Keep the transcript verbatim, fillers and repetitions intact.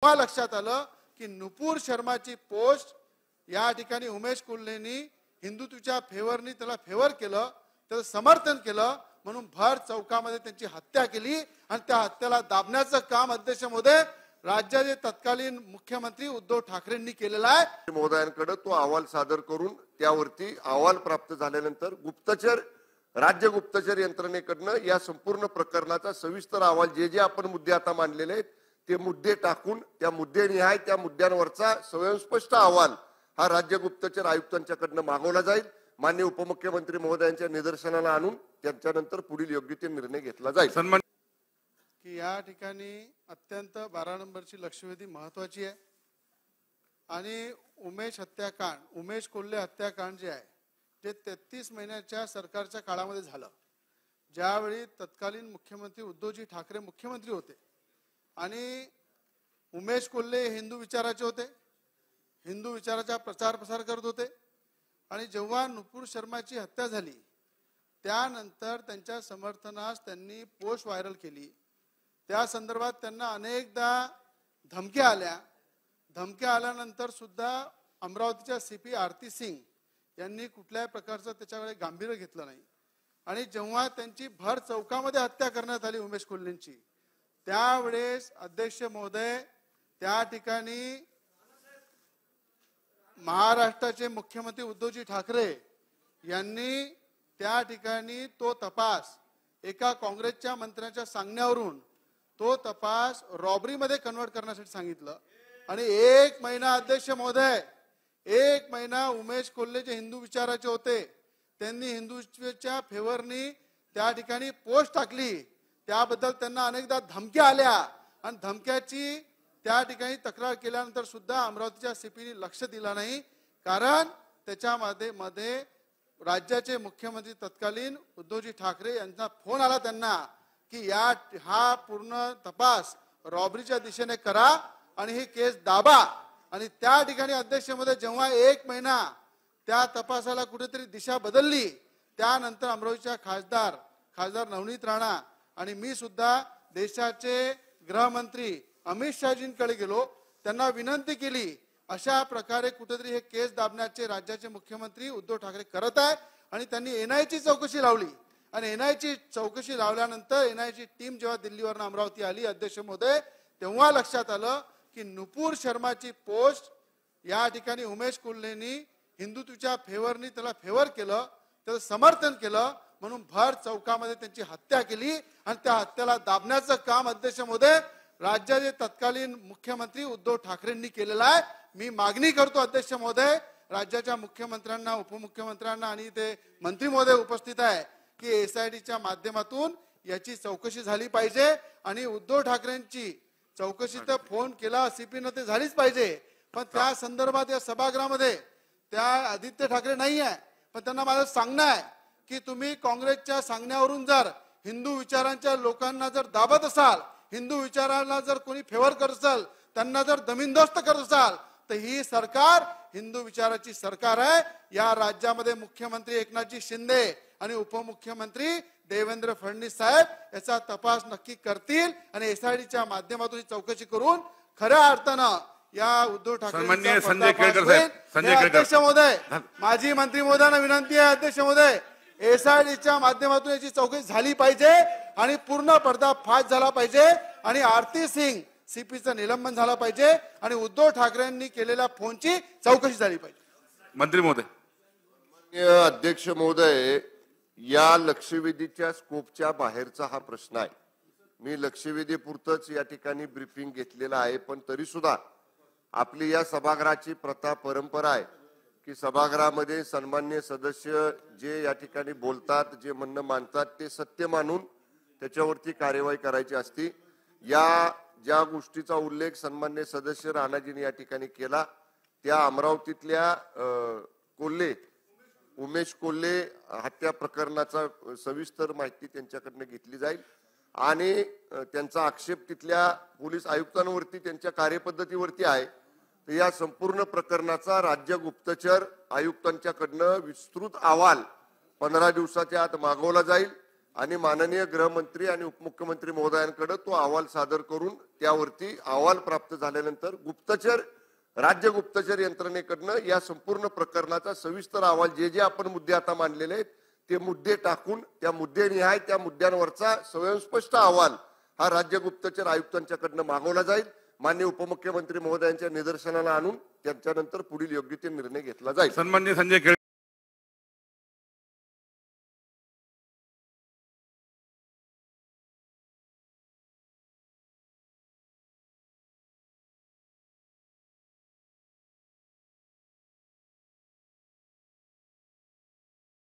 जेव्हा लक्षात आलं की नुपूर शर्माची पोस्ट या ठिकाणी उमेश कोल्हेनी हिंदुत्वच्या फेवरनी त्याला फेवर केलं, त्याचं समर्थन केलं, म्हणून भर चौकामध्ये त्यांची हत्या केली आणि त्या हत्येला दाबण्याचं काम अध्यक्ष महोदय राज्याचे तत्कालीन मुख्यमंत्री उद्धव ठाकरेंनी केलेला आहे. महोदयांकडे तो अहवाल सादर करून त्यावरती अहवाल प्राप्त झाल्यानंतर गुप्तचर राज्य गुप्तचर यंत्रणेकडनं या संपूर्ण प्रकरणाचा सविस्तर अहवाल जे जे आपण मुद्दे आता मांडलेले आहेत ते मुद्दे टाकून त्या मुद्देनिहाय त्या मुद्द्यांवरचा स्वयंस्पष्ट अहवाल हा राज्य गुप्तचर आयुक्तांच्याकडनं मागवला जाईल. माननीय उपमुख्यमंत्री महोदयांच्या निदर्शनाला आणून त्याच्यानंतर पुढील योग्य ते निर्णय घेतला जाईल. सन्मान की या ठिकाणी अत्यंत बारा नंबरची लक्षवेधी महत्वाची आहे आणि उमेश हत्याकांड उमेश कोल्हे हत्याकांड जे आहे ते तेहतीस महिन्याच्या सरकारच्या काळामध्ये झालं, ज्यावेळी तत्कालीन मुख्यमंत्री उद्धवजी ठाकरे मुख्यमंत्री होते आणि उमेश कोल्हे हिंदू विचाराचे होते, हिंदू विचाराचा प्रचार प्रसार करत होते आणि जेव्हा नुपूर शर्माची हत्या झाली त्यानंतर त्यांच्या समर्थनास त्यांनी पोस्ट व्हायरल केली. त्या संदर्भात त्यांना अनेकदा धमक्या आल्या. धमक्या आल्यानंतर सुद्धा अमरावतीच्या सीपी आरती सिंग यांनी कुठल्याही प्रकारचं त्याच्याकडे गांभीर्य घेतलं नाही आणि जेव्हा त्यांची भर चौकामध्ये हत्या करण्यात आली उमेश कोल्हेंची त्यावेळेस अध्यक्ष महोदय त्या ठिकाणी महाराष्ट्राचे मुख्यमंत्री उद्धवजी ठाकरे यांनी त्या ठिकाणी तो तपास एका काँग्रेसच्या मंत्र्याच्या सांगण्यावरून तो तपास रॉबरीमध्ये कन्वर्ट करण्यासाठी सांगितलं आणि एक महिना अध्यक्ष महोदय एक महिना उमेश कोल्हे जे हिंदू विचाराचे होते त्यांनी हिंदुत्वाच्या फेवरनी त्या ठिकाणी पोस्ट टाकली. त्याबद्दल त्यांना अनेकदा धमक्या आल्या आणि धमक्याची त्या ठिकाणी तक्रार केल्यानंतर सुद्धा अमरावतीच्या सीपीने लक्ष दिलं नाही, कारण त्याच्यामध्ये मध्ये राज्याचे मुख्यमंत्री तत्कालीन उद्धवजी ठाकरे यांचा फोन आला त्यांना की या हा पूर्ण तपास रॉबरीच्या दिशेने करा आणि ही केस दाबा. आणि त्या ठिकाणी अध्यक्षमध्ये जेव्हा एक महिना त्या तपासाला कुठेतरी दिशा बदलली त्यानंतर अमरावतीच्या खासदार खासदार नवनीत राणा आणि मी सुद्धा देशाचे गृहमंत्री अमित शहाजींकडे गेलो, त्यांना विनंती केली अशा प्रकारे कुठेतरी हे केस दाबण्याचे राज्याचे मुख्यमंत्री उद्धव ठाकरे करत आहे आणि त्यांनी एनआयची चौकशी लावली आणि एनआयची चौकशी लावल्यानंतर एनआयची टीम जेव्हा दिल्लीवरून अमरावती आली अध्यक्ष महोदय तेव्हा लक्षात आलं की नुपूर शर्माची पोस्ट या ठिकाणी उमेश कोल्हेनी हिंदुत्वच्या फेवरनी त्याला फेवर केलं, त्याचं समर्थन केलं, म्हणून भर चौकामध्ये त्यांची हत्या केली आणि त्या हत्येला दाबण्याचं काम अध्यक्ष महोदय राज्याचे तत्कालीन मुख्यमंत्री उद्धव ठाकरेंनी केलेलं आहे. मी मागणी करतो अध्यक्ष महोदय राज्याच्या मुख्यमंत्र्यांना उपमुख्यमंत्र्यांना आणि ते मंत्री महोदय उपस्थित आहे की एसआयटीच्या माध्यमातून याची चौकशी झाली पाहिजे आणि उद्धव ठाकरेंची चौकशी तर फोन केला सीपीनं ते झालीच पाहिजे, पण त्या संदर्भात या सभागृहामध्ये त्या आदित्य ठाकरे नाही आहे. पण त्यांना माझं सांगणं आहे की तुम्ही काँग्रेसच्या सांगण्यावरून जर हिंदू विचारांच्या लोकांना जर दाबत असाल, हिंदू विचारांना जर कोणी फेवर करत असाल, त्यांना जर जमीनदोस्त करत असाल तर ही सरकार हिंदू विचाराची सरकार आहे. या राज्यामध्ये मुख्यमंत्री एकनाथजी शिंदे आणि उपमुख्यमंत्री देवेंद्र फडणवीस साहेब याचा तपास नक्की करतील आणि एसआयडीच्या माध्यमातून चौकशी करून खऱ्या अर्थानं या उद्धव ठाकरे संजय केळकर साहेब संजय अध्यक्ष महोदय माजी मंत्री महोदयांना विनंती आहे अध्यक्ष महोदय एसआयडीच्या माध्यमातून याची चौकशी झाली पाहिजे आणि पूर्ण पर्दाफाश झाला पाहिजे आणि आरती सिंग सीपीचं निलंबन झालं पाहिजे आणि उद्धव ठाकरेंनी केलेल्या फोनची चौकशी झाली पाहिजे. मंत्री महोदय अध्यक्ष महोदय या लक्षवेधीच्या स्कोपच्या बाहेरचा हा प्रश्न आहे. मी लक्षवेधी पुरतच या ठिकाणी ब्रीफिंग घेतलेलं आहे, पण तरी सुद्धा आपली या सभागृहाची प्रथा परंपरा आहे की सभागृहामध्ये सन्माननीय सदस्य जे या ठिकाणी बोलतात जे म्हणणं मांडतात ते सत्य मानून त्याच्यावरती कार्यवाही करायची असती. या ज्या गोष्टीचा उल्लेख सन्माननीय सदस्य राणाजींनी या ठिकाणी केला त्या अमरावतीतल्या कोल्हे उमेश कोल्हे हत्या प्रकरणाचा सविस्तर माहिती त्यांच्याकडनं घेतली जाईल आणि त्यांचा आक्षेप तिथल्या पोलीस आयुक्तांवरती त्यांच्या कार्यपद्धतीवरती आहे. तर या संपूर्ण प्रकरणाचा राज्य गुप्तचर आयुक्तांच्याकडनं विस्तृत अहवाल पंधरा दिवसाच्या आत मागवला जाईल आणि माननीय गृहमंत्री आणि उपमुख्यमंत्री महोदयांकडे तो अहवाल सादर करून त्यावरती अहवाल प्राप्त झाल्यानंतर गुप्तचर राज्य गुप्तचर यंत्रणेकडनं या संपूर्ण प्रकरणाचा सविस्तर अहवाल जे जे आपण मुद्दे आता मांडलेले आहेत ते मुद्दे टाकून त्या मुद्देनिहाय त्या मुद्द्यांवरचा स्वयंस्पष्ट अहवाल हा राज्य गुप्तचर आयुक्तांच्याकडनं मागवला जाईल. माननीय उपमुख्यमंत्री महोदयांच्या निदर्शनाला आणून त्यांच्यानंतर पुढील योग्य ते निर्णय घेतला जाईल. सन्माननीय संजय खेळ